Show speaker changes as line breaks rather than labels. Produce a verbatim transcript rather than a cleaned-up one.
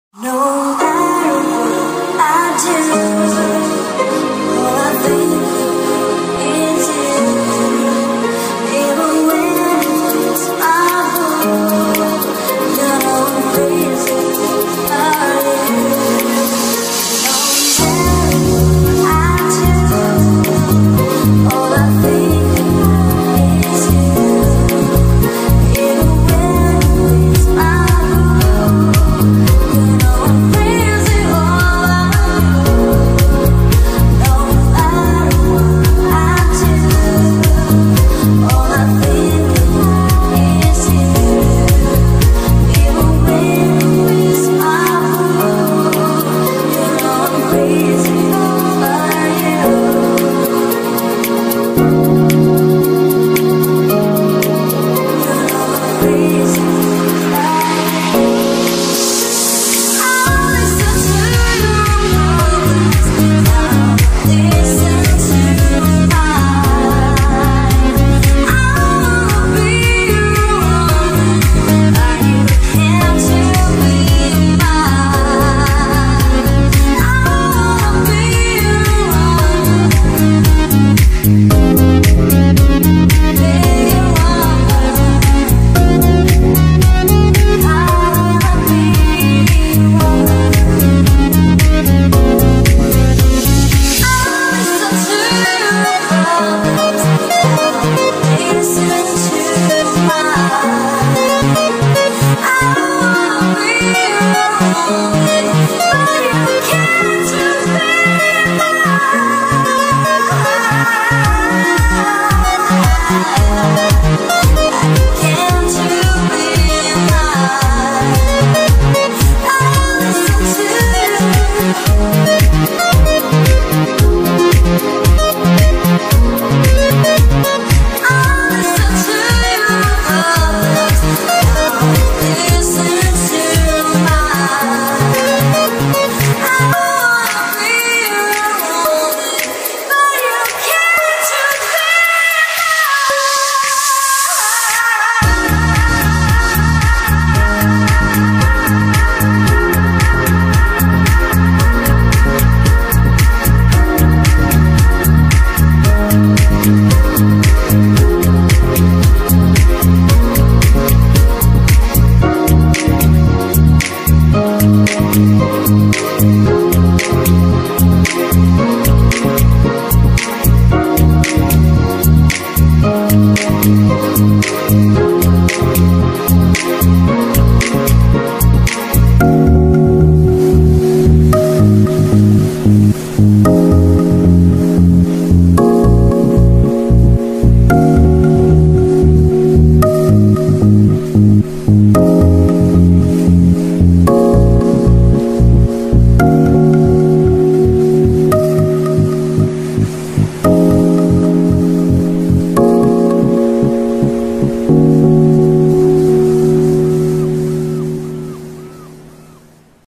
No matter what I do, all I think is you. Even when it's my fault, you know I'm crazy about you. No matter what I do, all I think is you. Even when it's my fault, you know I'm crazy all about you. No matter what I do, all I think is you. Even when it's my fault, you know I'm crazy about you. You know I'm crazy about you. I listen to your words, now listen to mine. I wanna be your woman, but you can't tell me mine. I wanna be your woman, be your woman. I wanna be your woman.